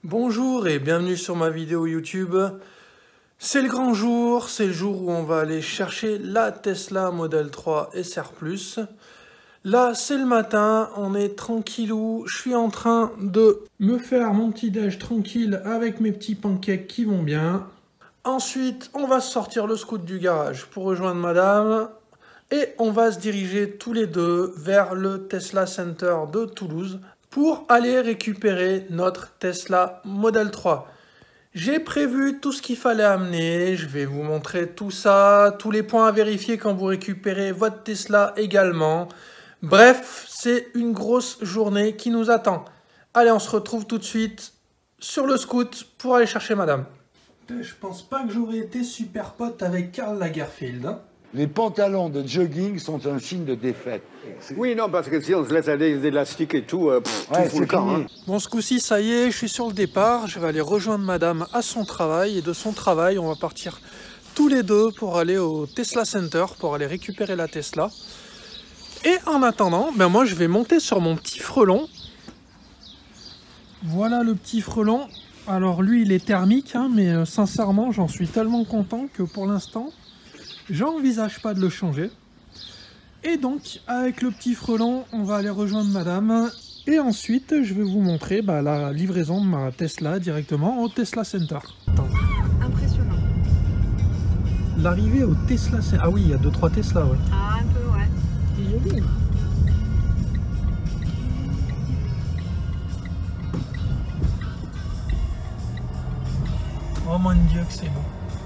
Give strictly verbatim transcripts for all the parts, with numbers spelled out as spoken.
Bonjour et bienvenue sur ma vidéo YouTube. C'est le grand jour, c'est le jour où on va aller chercher la Tesla Model trois S R plus. Là, c'est le matin, on est tranquillou, je suis en train de me faire mon petit déj tranquille avec mes petits pancakes qui vont bien. Ensuite, on va sortir le scoot du garage pour rejoindre madame. Et on va se diriger tous les deux vers le Tesla Center de Toulouse pour aller récupérer notre Tesla Model trois. J'ai prévu tout ce qu'il fallait amener, je vais vous montrer tout ça, tous les points à vérifier quand vous récupérez votre Tesla également. Bref, c'est une grosse journée qui nous attend. Allez, on se retrouve tout de suite sur le scoot pour aller chercher madame. Je pense pas que j'aurais été super pote avec Karl Lagerfeld. Hein. Les pantalons de jogging sont un signe de défaite. Oui, non, parce que si on se laisse aller des élastiques et tout, euh, pff, ouais, tout fout le camp. Hein. Bon, ce coup-ci, ça y est, je suis sur le départ. Je vais aller rejoindre madame à son travail. Et de son travail, on va partir tous les deux pour aller au Tesla Center, pour aller récupérer la Tesla. Et en attendant, ben moi, je vais monter sur mon petit frelon. Voilà le petit frelon. Alors lui, il est thermique, hein, mais euh, sincèrement, j'en suis tellement content que pour l'instant, j'envisage pas de le changer. Et donc, avec le petit frelon, on va aller rejoindre madame. Et ensuite, je vais vous montrer bah, la livraison de ma Tesla directement au Tesla Center. Attends. Impressionnant. L'arrivée au Tesla Center. Ah oui, il y a deux trois Tesla, ouais. Ah, un peu, ouais. C'est joli. Oh mon Dieu, que c'est beau.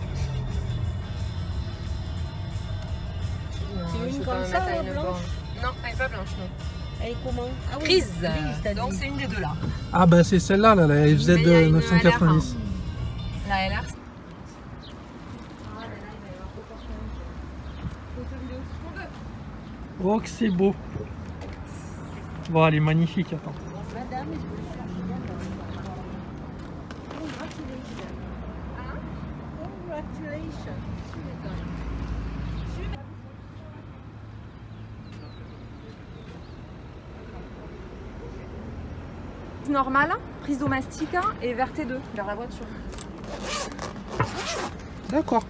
C'est une comme ça, une blanche? Non, elle n'est pas blanche, non. Elle est comment? Ah, oui, Grise. grise, Donc c'est une des deux là. Ah bah c'est celle-là, là, la F Z Mais il y a une neuf cent quatre-vingt-dix. La L R. Oh que c'est beau. Bon, elle est magnifique, attends. Madame, je me cherche bien. Congratulations. Normale, prise domestique et vers T deux, vers la voiture. D'accord.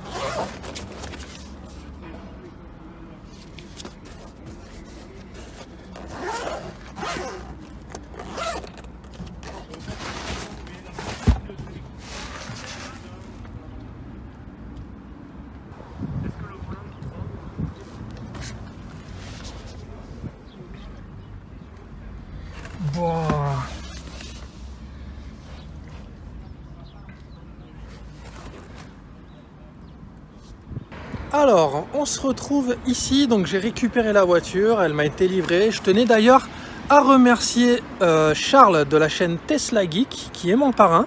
Bon. Alors, on se retrouve ici, donc j'ai récupéré la voiture, elle m'a été livrée. Je tenais d'ailleurs à remercier euh, Charles de la chaîne Tesla Geek, qui est mon parrain,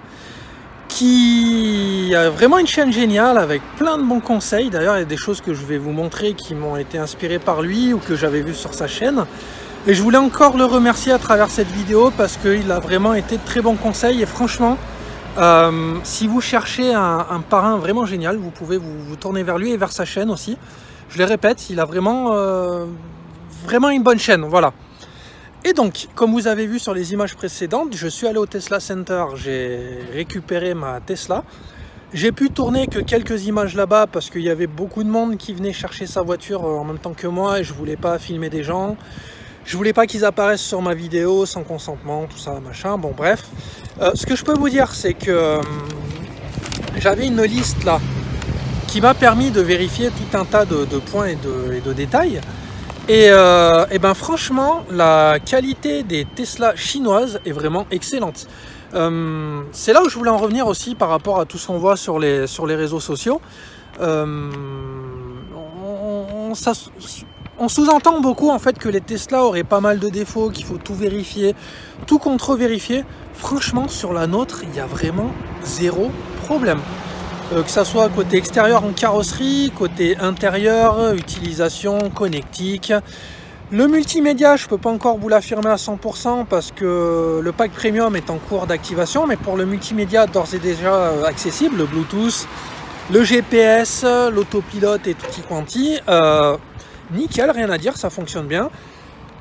qui a vraiment une chaîne géniale avec plein de bons conseils. D'ailleurs, il y a des choses que je vais vous montrer qui m'ont été inspirées par lui ou que j'avais vu sur sa chaîne. Et je voulais encore le remercier à travers cette vidéo parce qu'il a vraiment été de très bons conseils et franchement, Euh, si vous cherchez un, un parrain vraiment génial, vous pouvez vous, vous tourner vers lui et vers sa chaîne aussi. Je le répète, il a vraiment, euh, vraiment une bonne chaîne, voilà. Et donc, comme vous avez vu sur les images précédentes, je suis allé au Tesla Center, j'ai récupéré ma Tesla. J'ai pu tourner que quelques images là-bas parce qu'il y avait beaucoup de monde qui venait chercher sa voiture en même temps que moi et je voulais pas filmer des gens. Je voulais pas qu'ils apparaissent sur ma vidéo sans consentement, tout ça, machin, bon bref. Euh, ce que je peux vous dire, c'est que euh, j'avais une liste là qui m'a permis de vérifier tout un tas de, de points et de, et de détails. Et, euh, et ben franchement, la qualité des Tesla chinoises est vraiment excellente. Euh, c'est là où je voulais en revenir aussi par rapport à tout ce qu'on voit sur les, sur les réseaux sociaux. Euh, on, on, ça, On sous-entend beaucoup en fait que les Tesla auraient pas mal de défauts, qu'il faut tout vérifier, tout contre-vérifier. Franchement, sur la nôtre, il y a vraiment zéro problème. Euh, que ça soit côté extérieur en carrosserie, côté intérieur, utilisation, connectique. Le multimédia, je ne peux pas encore vous l'affirmer à cent pour cent parce que le pack premium est en cours d'activation, mais pour le multimédia d'ores et déjà accessible, le Bluetooth, le G P S, l'autopilote et tutti quanti, euh, nickel, rien à dire, ça fonctionne bien.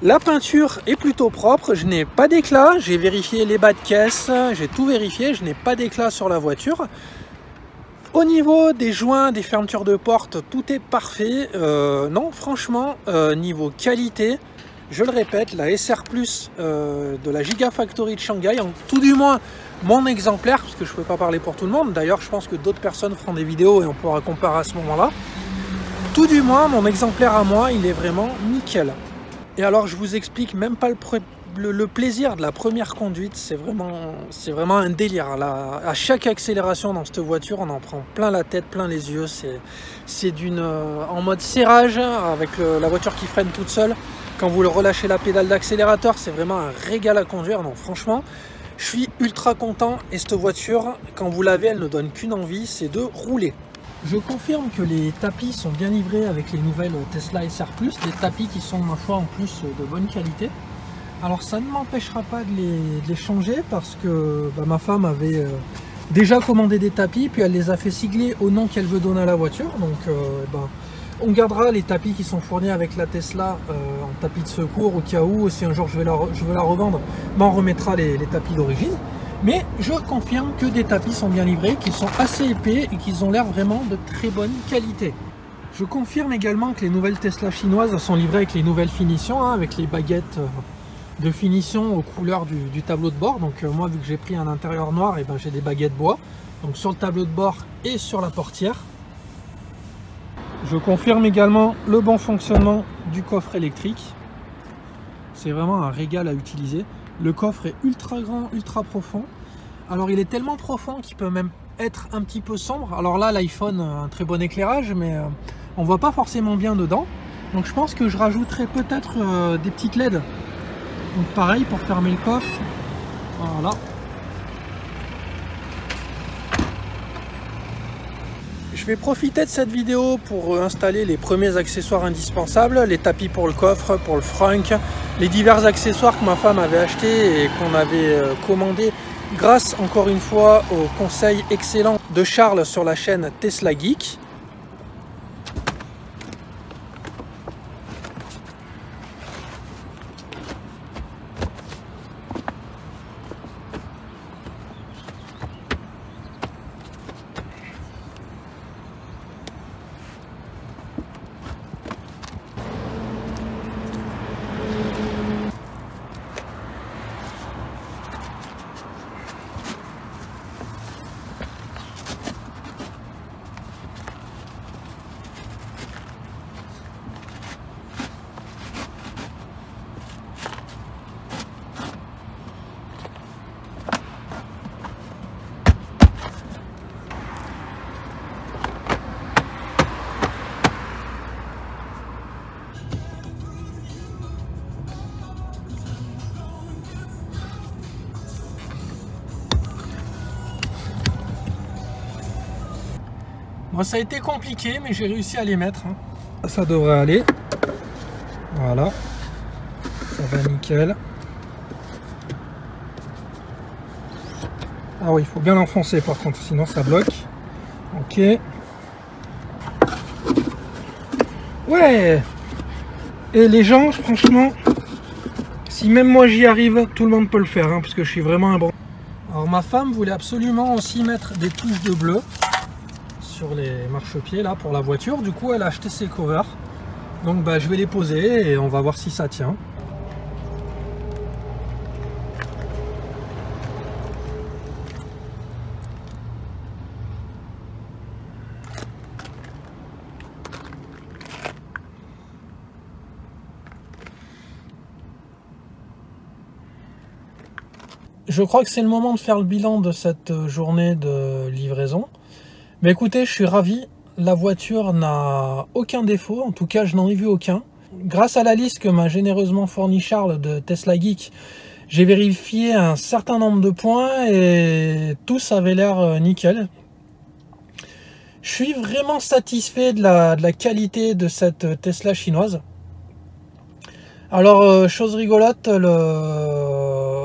La peinture est plutôt propre, je n'ai pas d'éclat, j'ai vérifié les bas de caisse, j'ai tout vérifié, je n'ai pas d'éclat sur la voiture. Au niveau des joints, des fermetures de porte, tout est parfait. Euh, non, franchement, euh, niveau qualité, je le répète, la S R Plus euh, de la Gigafactory de Shanghai, en tout du moins mon exemplaire, parce que je ne peux pas parler pour tout le monde, d'ailleurs je pense que d'autres personnes feront des vidéos et on pourra comparer à ce moment-là. Tout du moins, mon exemplaire à moi, il est vraiment nickel. Et alors je vous explique même pas le, le, le plaisir de la première conduite, c'est vraiment, c'est vraiment un délire. Là, à chaque accélération dans cette voiture, on en prend plein la tête, plein les yeux. C'est d'une euh, en mode serrage, avec le, la voiture qui freine toute seule. Quand vous le relâchez la pédale d'accélérateur, c'est vraiment un régal à conduire. Donc franchement, je suis ultra content. Et cette voiture, quand vous l'avez, elle ne donne qu'une envie, c'est de rouler. Je confirme que les tapis sont bien livrés avec les nouvelles Tesla S R Plus, des tapis qui sont, ma foi, en plus de bonne qualité. Alors ça ne m'empêchera pas de les, de les changer parce que bah, ma femme avait euh, déjà commandé des tapis, puis elle les a fait sigler au nom qu'elle veut donner à la voiture. Donc euh, bah, on gardera les tapis qui sont fournis avec la Tesla euh, en tapis de secours au cas où, si un jour je, vais la, je veux la revendre, bah, on remettra les, les tapis d'origine. Mais je confirme que des tapis sont bien livrés, qu'ils sont assez épais et qu'ils ont l'air vraiment de très bonne qualité. Je confirme également que les nouvelles Tesla chinoises sont livrées avec les nouvelles finitions, hein, avec les baguettes de finition aux couleurs du, du tableau de bord. Donc euh, moi, vu que j'ai pris un intérieur noir, et ben, j'ai des baguettes bois, donc sur le tableau de bord et sur la portière. Je confirme également le bon fonctionnement du coffre électrique. C'est vraiment un régal à utiliser. Le coffre est ultra grand, ultra profond. Alors il est tellement profond qu'il peut même être un petit peu sombre. Alors là, l'iPhone a un très bon éclairage, mais euh, on voit pas forcément bien dedans. Donc je pense que je rajouterai peut-être euh, des petites L E D. Donc pareil pour fermer le coffre. Voilà. Je vais profiter de cette vidéo pour installer les premiers accessoires indispensables, les tapis pour le coffre, pour le frunk, les divers accessoires que ma femme avait achetés et qu'on avait commandés grâce encore une fois au conseil excellent de Charles sur la chaîne Tesla Geek. Bon, ça a été compliqué, mais j'ai réussi à les mettre. Hein. Ça devrait aller. Voilà. Ça va nickel. Ah oui, il faut bien l'enfoncer par contre, sinon ça bloque. Ok. Ouais. Et les gens, franchement, si même moi j'y arrive, tout le monde peut le faire, hein, parce que je suis vraiment un bon. Alors ma femme voulait absolument aussi mettre des touches de bleu sur les marchepieds là pour la voiture. Du coup elle a acheté ses covers. Donc bah, je vais les poser et on va voir si ça tient. Je crois que c'est le moment de faire le bilan de cette journée de livraison. Mais écoutez, je suis ravi. La voiture n'a aucun défaut. En tout cas, je n'en ai vu aucun. Grâce à la liste que m'a généreusement fourni Charles de Tesla Geek, j'ai vérifié un certain nombre de points et tous avaient l'air nickel. Je suis vraiment satisfait de la, de la qualité de cette Tesla chinoise. Alors, euh, chose rigolote, le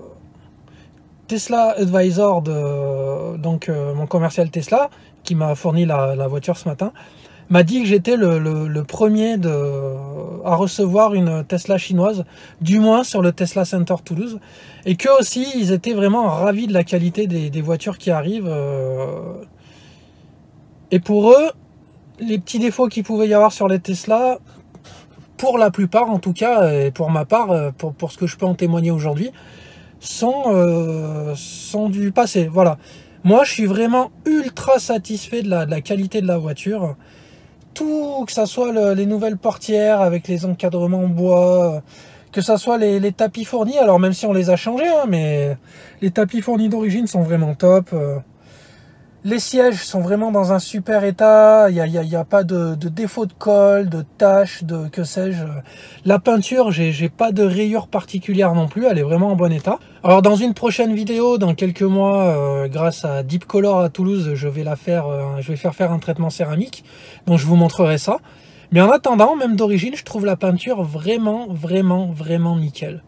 Tesla Advisor, de, donc euh, mon commercial Tesla, qui m'a fourni la, la voiture ce matin, m'a dit que j'étais le, le, le premier de, à recevoir une Tesla chinoise, du moins sur le Tesla Center Toulouse, et qu'eux aussi, ils étaient vraiment ravis de la qualité des, des voitures qui arrivent. Euh, et pour eux, les petits défauts qu'il pouvait y avoir sur les Tesla, pour la plupart en tout cas, et pour ma part, pour, pour ce que je peux en témoigner aujourd'hui, sont, euh, sont du passé. Voilà. Moi, je suis vraiment ultra satisfait de la, de la qualité de la voiture. Tout, que ça soit le, les nouvelles portières avec les encadrements en bois, que ça soit les, les tapis fournis, alors même si on les a changés, hein, mais les tapis fournis d'origine sont vraiment top. Les sièges sont vraiment dans un super état, il n'y a, y a, y a pas de, de défaut de colle, de taches, de que sais-je. La peinture, j'ai pas de rayures particulières non plus, elle est vraiment en bon état. Alors dans une prochaine vidéo, dans quelques mois, euh, grâce à Deep Color à Toulouse, je vais la faire, euh, je vais faire faire un traitement céramique, donc je vous montrerai ça. Mais en attendant, même d'origine, je trouve la peinture vraiment, vraiment, vraiment nickel.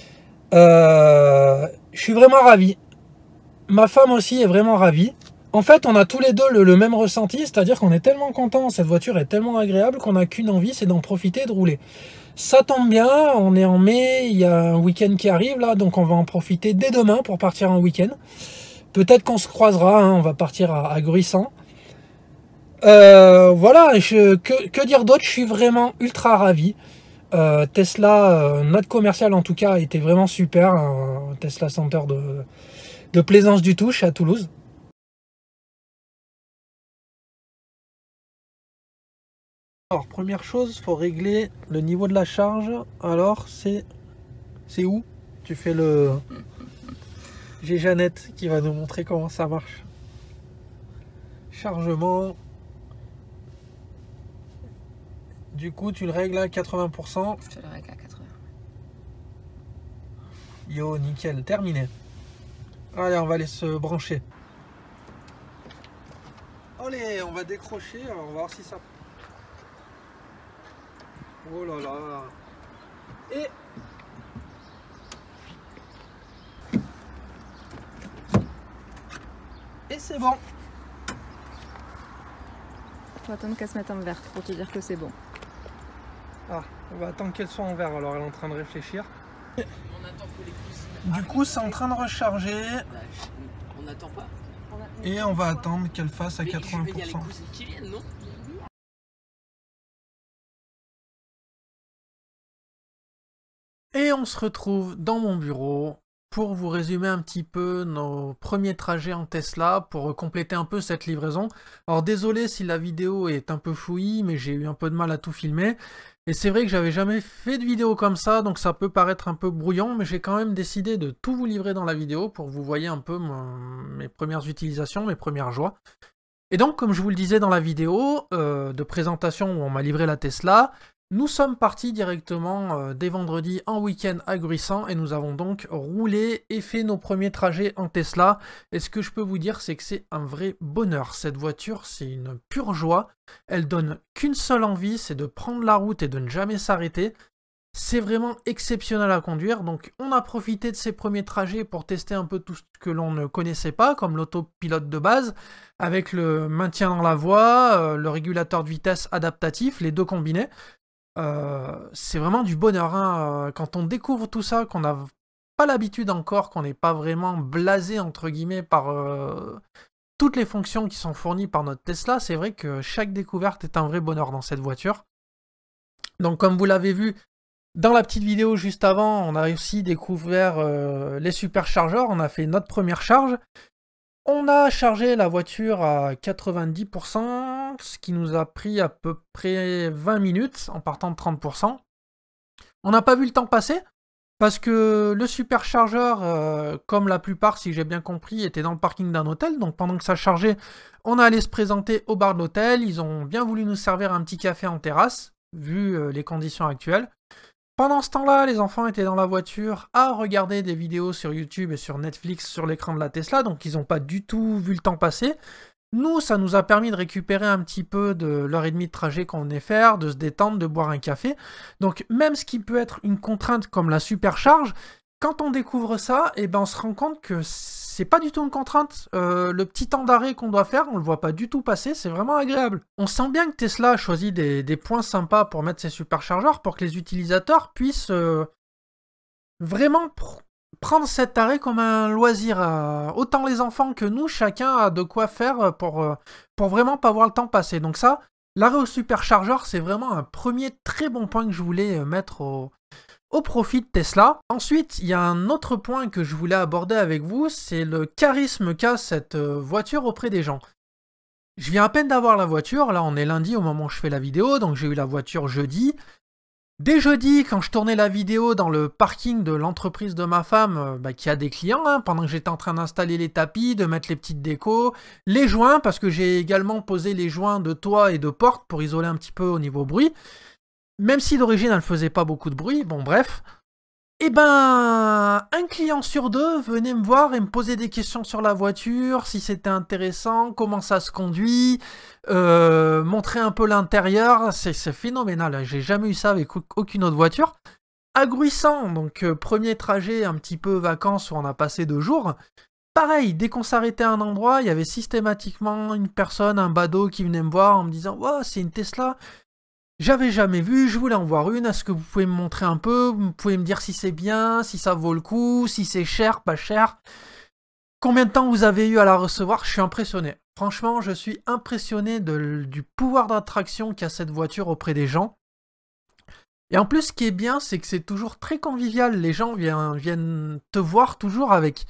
Euh, je suis vraiment ravi. Ma femme aussi est vraiment ravie. En fait, on a tous les deux le, le même ressenti, c'est-à-dire qu'on est tellement content, cette voiture est tellement agréable qu'on n'a qu'une envie, c'est d'en profiter et de rouler. Ça tombe bien, on est en mai, il y a un week-end qui arrive là, donc on va en profiter dès demain pour partir en week-end. Peut-être qu'on se croisera, hein, on va partir à, à Gruissant. Euh, voilà, je, que, que dire d'autre, je suis vraiment ultra ravi. Euh, Tesla, euh, notre commercial en tout cas, était vraiment super, un Tesla Center de, de Plaisance du Touche à Toulouse. Alors, première chose, il faut régler le niveau de la charge. Alors, c'est c'est où? Tu fais le... J'ai Jeannette qui va nous montrer comment ça marche. Chargement. Du coup, tu le règles à quatre-vingts pour cent. Je le règle à quatre-vingts. Yo, nickel, terminé. Allez, on va aller se brancher. Allez, on va décrocher. Alors, on va voir si ça... Oh là là. Et Et c'est bon. On va attendre qu'elle se mette en verte pour te dire que c'est bon. Ah, on va attendre qu'elle soit en vert, alors elle est en train de réfléchir. On attend que les cousines. Du coup, c'est en train de recharger. On n'attend pas. Et on va attendre qu'elle fasse à quatre-vingts pour cent. Il y a les cousines qui viennent, non? Et on se retrouve dans mon bureau pour vous résumer un petit peu nos premiers trajets en Tesla, pour compléter un peu cette livraison. Alors désolé si la vidéo est un peu fouillie, mais j'ai eu un peu de mal à tout filmer. Et c'est vrai que j'avais jamais fait de vidéo comme ça, donc ça peut paraître un peu brouillon, mais j'ai quand même décidé de tout vous livrer dans la vidéo pour que vous voyez un peu mon, mes premières utilisations, mes premières joies. Et donc, comme je vous le disais dans la vidéo euh, de présentation où on m'a livré la Tesla, nous sommes partis directement euh, dès vendredi en week-end à Gruissant et nous avons donc roulé et fait nos premiers trajets en Tesla. Et ce que je peux vous dire, c'est que c'est un vrai bonheur. Cette voiture, c'est une pure joie. Elle donne qu'une seule envie, c'est de prendre la route et de ne jamais s'arrêter. C'est vraiment exceptionnel à conduire. Donc on a profité de ces premiers trajets pour tester un peu tout ce que l'on ne connaissait pas, comme l'autopilote de base, avec le maintien dans la voie, euh, le régulateur de vitesse adaptatif, les deux combinés. Euh, c'est vraiment du bonheur, hein. Quand on découvre tout ça, qu'on n'a pas l'habitude encore, qu'on n'est pas vraiment blasé entre guillemets par euh, toutes les fonctions qui sont fournies par notre Tesla, c'est vrai que chaque découverte est un vrai bonheur dans cette voiture. Donc comme vous l'avez vu dans la petite vidéo juste avant, on a aussi découvert euh, les superchargeurs, on a fait notre première charge. On a chargé la voiture à quatre-vingt-dix pour cent, ce qui nous a pris à peu près vingt minutes en partant de trente pour cent. On n'a pas vu le temps passer parce que le superchargeur, euh, comme la plupart, si j'ai bien compris, était dans le parking d'un hôtel. Donc pendant que ça chargeait, on allait se présenter au bar de l'hôtel. Ils ont bien voulu nous servir un petit café en terrasse, vu euh, les conditions actuelles. Pendant ce temps-là, les enfants étaient dans la voiture à regarder des vidéos sur YouTube et sur Netflix sur l'écran de la Tesla, donc ils n'ont pas du tout vu le temps passer. Nous, ça nous a permis de récupérer un petit peu de l'heure et demie de trajet qu'on venait faire, de se détendre, de boire un café. Donc même ce qui peut être une contrainte comme la supercharge, quand on découvre ça, eh ben on se rend compte que c'est pas du tout une contrainte. Euh, le petit temps d'arrêt qu'on doit faire, on le voit pas du tout passer, c'est vraiment agréable. On sent bien que Tesla a choisi des, des points sympas pour mettre ses superchargeurs, pour que les utilisateurs puissent euh, vraiment pr prendre cet arrêt comme un loisir. Euh, autant les enfants que nous, chacun a de quoi faire pour, euh, pour vraiment pas voir le temps passer. Donc ça, l'arrêt au superchargeur, c'est vraiment un premier très bon point que je voulais mettre au... au profit de Tesla. Ensuite, il y a un autre point que je voulais aborder avec vous, c'est le charisme qu'a cette voiture auprès des gens. Je viens à peine d'avoir la voiture, là on est lundi au moment où je fais la vidéo, donc j'ai eu la voiture jeudi. Dès jeudi, quand je tournais la vidéo dans le parking de l'entreprise de ma femme, bah, qui a des clients, hein, pendant que j'étais en train d'installer les tapis, de mettre les petites décos, les joints, parce que j'ai également posé les joints de toit et de porte pour isoler un petit peu au niveau bruit. Même si d'origine elle ne faisait pas beaucoup de bruit, bon bref. Et ben, un client sur deux venait me voir et me poser des questions sur la voiture, si c'était intéressant, comment ça se conduit, euh, montrer un peu l'intérieur, c'est phénoménal, j'ai jamais eu ça avec aucune autre voiture. À Gruissant, donc euh, premier trajet un petit peu vacances où on a passé deux jours, pareil, dès qu'on s'arrêtait à un endroit, il y avait systématiquement une personne, un badaud qui venait me voir en me disant « Wow, c'est une Tesla !» J'avais jamais vu, je voulais en voir une, est-ce que vous pouvez me montrer un peu? Vous pouvez me dire si c'est bien, si ça vaut le coup, si c'est cher, pas cher? Combien de temps vous avez eu à la recevoir? Je suis impressionné. Franchement, je suis impressionné de, du pouvoir d'attraction qu'a cette voiture auprès des gens. Et en plus, ce qui est bien, c'est que c'est toujours très convivial. Les gens viennent, viennent te voir toujours avec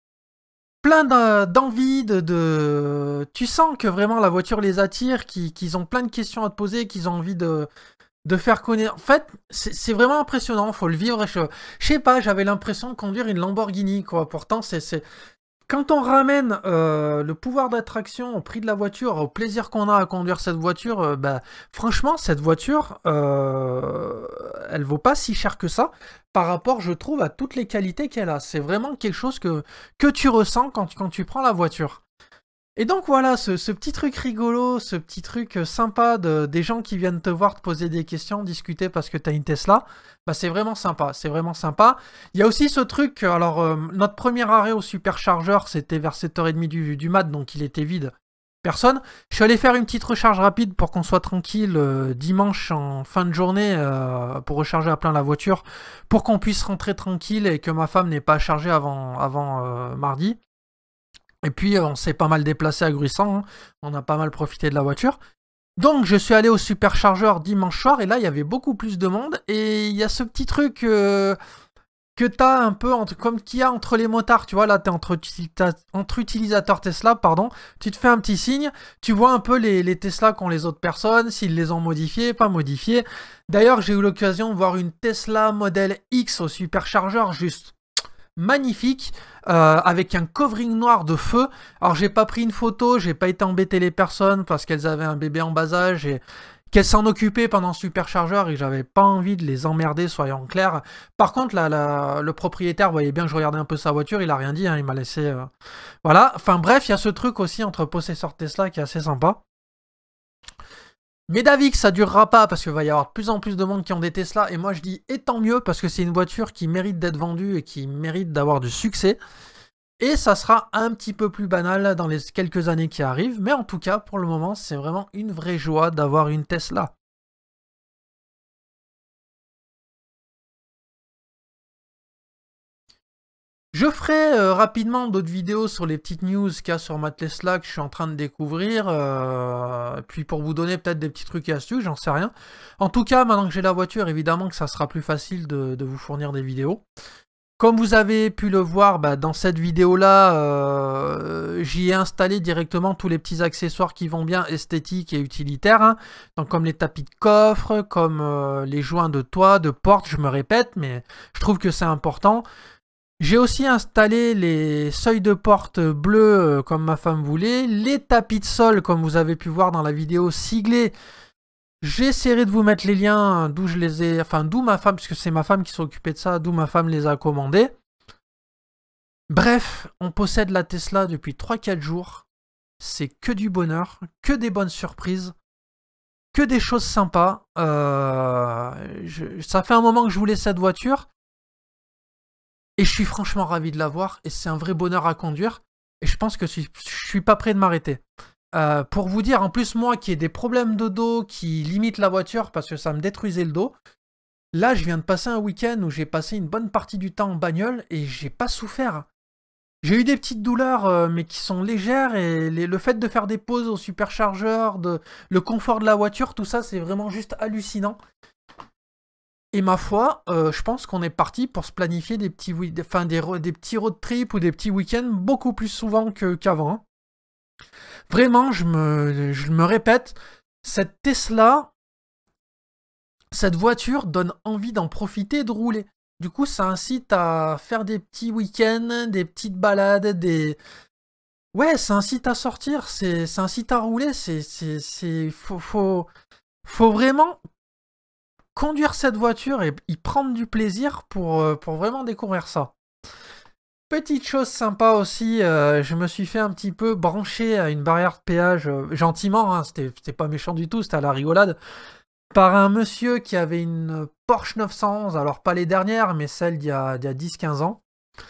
plein d'envie, de, de... Tu sens que vraiment la voiture les attire, qu'ils qu'ils ont plein de questions à te poser, qu'ils ont envie de, de faire connaître. En fait, c'est vraiment impressionnant, faut le vivre. Je, je sais pas, j'avais l'impression de conduire une Lamborghini, quoi. Pourtant, c'est... Quand on ramène euh, le pouvoir d'attraction au prix de la voiture, au plaisir qu'on a à conduire cette voiture, euh, bah, franchement, cette voiture, euh, elle vaut pas si cher que ça par rapport, je trouve, à toutes les qualités qu'elle a. C'est vraiment quelque chose que, que tu ressens quand, quand tu prends la voiture. Et donc voilà, ce, ce petit truc rigolo, ce petit truc sympa de, des gens qui viennent te voir, te poser des questions, discuter parce que tu as une Tesla, bah c'est vraiment sympa, c'est vraiment sympa. Il y a aussi ce truc, alors euh, notre premier arrêt au superchargeur, c'était vers sept heures trente du, du mat, donc il était vide, personne. Je suis allé faire une petite recharge rapide pour qu'on soit tranquille euh, dimanche en fin de journée euh, pour recharger à plein la voiture, pour qu'on puisse rentrer tranquille et que ma femme n'ait pas à charger avant, avant euh, mardi. Et puis, on s'est pas mal déplacé à Gruissant, hein. On a pas mal profité de la voiture. Donc, je suis allé au superchargeur dimanche soir, et là, il y avait beaucoup plus de monde. Et il y a ce petit truc euh, que tu as un peu, entre, comme qu'il y a entre les motards. Tu vois, là, tu es entre, entre utilisateurs Tesla, pardon. Tu te fais un petit signe, tu vois un peu les, les Tesla qu'ont les autres personnes, s'ils les ont modifiés, pas modifiés. D'ailleurs, j'ai eu l'occasion de voir une Tesla Model X au superchargeur, juste magnifique, euh, avec un covering noir de feu. Alors j'ai pas pris une photo, j'ai pas été embêter les personnes parce qu'elles avaient un bébé en bas âge et qu'elles s'en occupaient pendant le superchargeur et j'avais pas envie de les emmerder, soyons clairs. Par contre, là, la, le propriétaire voyait bien que je regardais un peu sa voiture, il a rien dit, hein, il m'a laissé... Euh... Voilà, enfin bref, il y a ce truc aussi entre possesseurs Tesla qui est assez sympa. Mais d'avis que ça durera pas parce qu'il va y avoir de plus en plus de monde qui ont des Tesla et moi je dis et tant mieux parce que c'est une voiture qui mérite d'être vendue et qui mérite d'avoir du succès et ça sera un petit peu plus banal dans les quelques années qui arrivent mais en tout cas pour le moment c'est vraiment une vraie joie d'avoir une Tesla. Je ferai euh, rapidement d'autres vidéos sur les petites news qu'il y a sur ma Tesla que je suis en train de découvrir. Euh, puis pour vous donner peut-être des petits trucs et astuces, j'en sais rien. En tout cas, maintenant que j'ai la voiture, évidemment que ça sera plus facile de, de vous fournir des vidéos. Comme vous avez pu le voir, bah, dans cette vidéo-là, euh, j'y ai installé directement tous les petits accessoires qui vont bien, esthétiques et utilitaires. Hein. Donc comme les tapis de coffre, comme euh, les joints de toit, de porte, je me répète, mais je trouve que c'est important. J'ai aussi installé les seuils de porte bleus euh, comme ma femme voulait, les tapis de sol comme vous avez pu voir dans la vidéo siglés. J'essaierai de vous mettre les liens d'où je les ai, enfin d'où ma femme, puisque c'est ma femme qui s'est occupée de ça, d'où ma femme les a commandés. Bref, on possède la Tesla depuis trois quatre jours. C'est que du bonheur, que des bonnes surprises, que des choses sympas. Euh, je, ça fait un moment que je voulais cette voiture. Et je suis franchement ravi de l'avoir. Et c'est un vrai bonheur à conduire. Et je pense que je suis pas prêt de m'arrêter. Euh, pour vous dire, en plus, moi qui ai des problèmes de dos qui limitent la voiture parce que ça me détruisait le dos, là, je viens de passer un week-end où j'ai passé une bonne partie du temps en bagnole et j'ai pas souffert. J'ai eu des petites douleurs, euh, mais qui sont légères, et les, le fait de faire des pauses au superchargeur, de, le confort de la voiture, tout ça, c'est vraiment juste hallucinant. Et ma foi, euh, je pense qu'on est parti pour se planifier des petits, enfin, des, des petits road trips ou des petits week-ends beaucoup plus souvent que, qu'avant. Vraiment, je me, je me répète, cette Tesla, cette voiture donne envie d'en profiter et de rouler. Du coup, ça incite à faire des petits week-ends, des petites balades, des... Ouais, ça incite à sortir, c'est, ça incite à rouler, c'est... c'est, c'est faut, faut, faut vraiment conduire cette voiture et y prendre du plaisir pour, pour vraiment découvrir ça. Petite chose sympa aussi, euh, je me suis fait un petit peu brancher à une barrière de péage, euh, gentiment, hein, c'était, c'était pas méchant du tout, c'était à la rigolade, par un monsieur qui avait une Porsche neuf cent onze, alors pas les dernières, mais celles d'il y a, d'il y a dix quinze ans.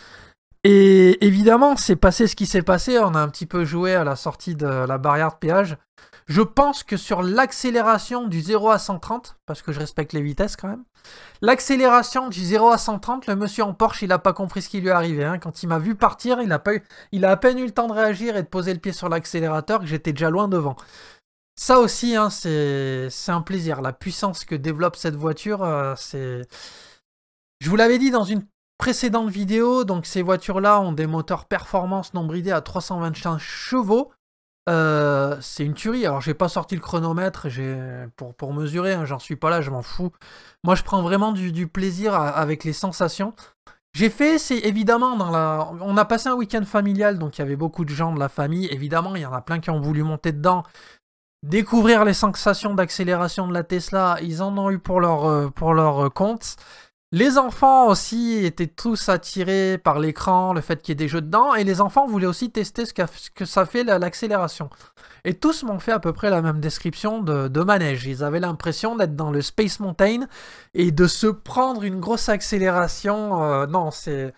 Et évidemment, c'est passé ce qui s'est passé, on a un petit peu joué à la sortie de la barrière de péage. Je pense que sur l'accélération du zéro à cent trente, parce que je respecte les vitesses quand même, l'accélération du zéro à cent trente, le monsieur en Porsche, il n'a pas compris ce qui lui est arrivé. Hein. Quand il m'a vu partir, il a, pas eu, il a à peine eu le temps de réagir et de poser le pied sur l'accélérateur, que j'étais déjà loin devant. Ça aussi, hein, c'est, c'est un plaisir. La puissance que développe cette voiture, euh, c'est... Je vous l'avais dit dans une précédente vidéo, donc ces voitures-là ont des moteurs performance non bridés à trois cent vingt-cinq chevaux. Euh, c'est une tuerie. Alors j'ai pas sorti le chronomètre j'ai... pour, pour mesurer, hein, j'en suis pas là, je m'en fous. Moi je prends vraiment du, du plaisir à, avec les sensations. J'ai fait, c'est évidemment dans la... On a passé un week-end familial, donc il y avait beaucoup de gens de la famille. Évidemment, il y en a plein qui ont voulu monter dedans, découvrir les sensations d'accélération de la Tesla. Ils en ont eu pour leur, pour leur compte. Les enfants aussi étaient tous attirés par l'écran, le fait qu'il y ait des jeux dedans, et les enfants voulaient aussi tester ce, ce que ça fait l'accélération. Et tous m'ont fait à peu près la même description de, de manège. Ils avaient l'impression d'être dans le Space Mountain et de se prendre une grosse accélération. Euh, non, c'est...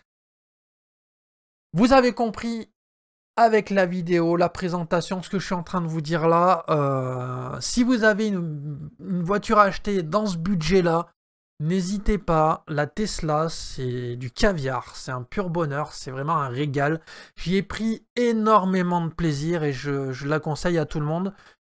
Vous avez compris avec la vidéo, la présentation, ce que je suis en train de vous dire là. Euh, si vous avez une, une voiture à acheter dans ce budget-là, n'hésitez pas, la Tesla, c'est du caviar, c'est un pur bonheur, c'est vraiment un régal. J'y ai pris énormément de plaisir et je, je la conseille à tout le monde.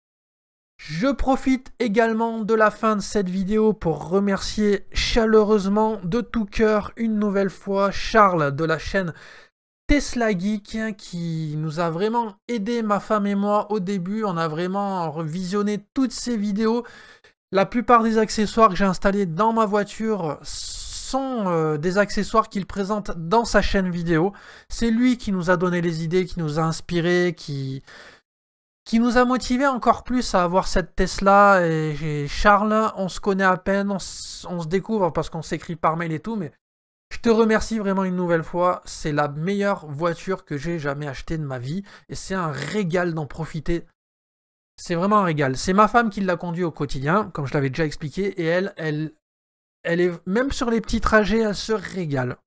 Je profite également de la fin de cette vidéo pour remercier chaleureusement de tout cœur une nouvelle fois Charles de la chaîne Tesla Geek qui nous a vraiment aidé, ma femme et moi, au début. On a vraiment visionné toutes ces vidéos. La plupart des accessoires que j'ai installés dans ma voiture sont euh, des accessoires qu'il présente dans sa chaîne vidéo. C'est lui qui nous a donné les idées, qui nous a inspirés, qui, qui nous a motivés encore plus à avoir cette Tesla. Et, et Charles, on se connaît à peine, on, on se découvre parce qu'on s'écrit par mail et tout, mais je te remercie vraiment une nouvelle fois. C'est la meilleure voiture que j'ai jamais achetée de ma vie et c'est un régal d'en profiter. C'est vraiment un régal. C'est ma femme qui l'a conduit au quotidien, comme je l'avais déjà expliqué, et elle, elle, elle est même sur les petits trajets, elle se régale.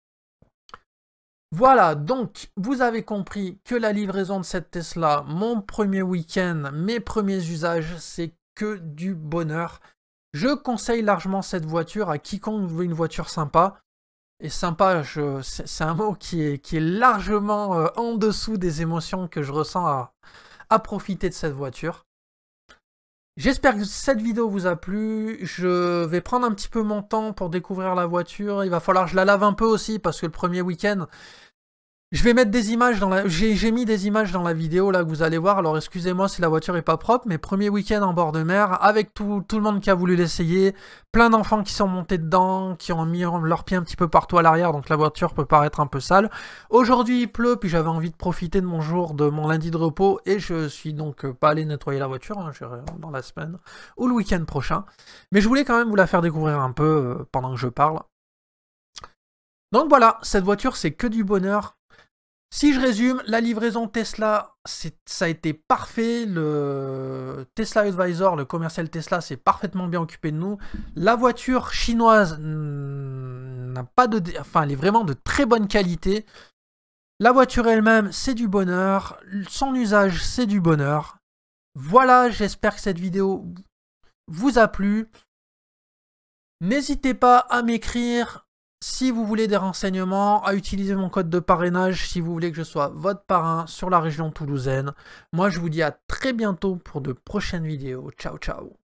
Voilà, donc vous avez compris que la livraison de cette Tesla, mon premier week-end, mes premiers usages, c'est que du bonheur. Je conseille largement cette voiture à quiconque veut une voiture sympa. Et sympa, je, c'est un mot qui est, qui est largement euh, en dessous des émotions que je ressens à... à profiter de cette voiture. J'espère que cette vidéo vous a plu. Je vais prendre un petit peu mon temps pour découvrir la voiture. Il va falloir que je la lave un peu aussi parce que le premier week-end, je vais mettre des images dans la... J'ai, j'ai mis des images dans la vidéo là que vous allez voir. Alors excusez-moi si la voiture est pas propre, mais premier week-end en bord de mer avec tout, tout le monde qui a voulu l'essayer. Plein d'enfants qui sont montés dedans, qui ont mis leurs pieds un petit peu partout à l'arrière, donc la voiture peut paraître un peu sale. Aujourd'hui il pleut, puis j'avais envie de profiter de mon jour, de mon lundi de repos, et je suis donc pas allé nettoyer la voiture, hein, j'irai dans la semaine ou le week-end prochain. Mais je voulais quand même vous la faire découvrir un peu euh, pendant que je parle. Donc voilà, cette voiture c'est que du bonheur. Si je résume, la livraison Tesla, ça a été parfait. Le Tesla Advisor, le commercial Tesla, s'est parfaitement bien occupé de nous. La voiture chinoise, n'a pas de... Enfin, elle est vraiment de très bonne qualité. La voiture elle-même, c'est du bonheur. Son usage, c'est du bonheur. Voilà, j'espère que cette vidéo vous a plu. N'hésitez pas à m'écrire si vous voulez des renseignements, à utiliser mon code de parrainage si vous voulez que je sois votre parrain sur la région toulousaine. Moi, je vous dis à très bientôt pour de prochaines vidéos. Ciao, ciao.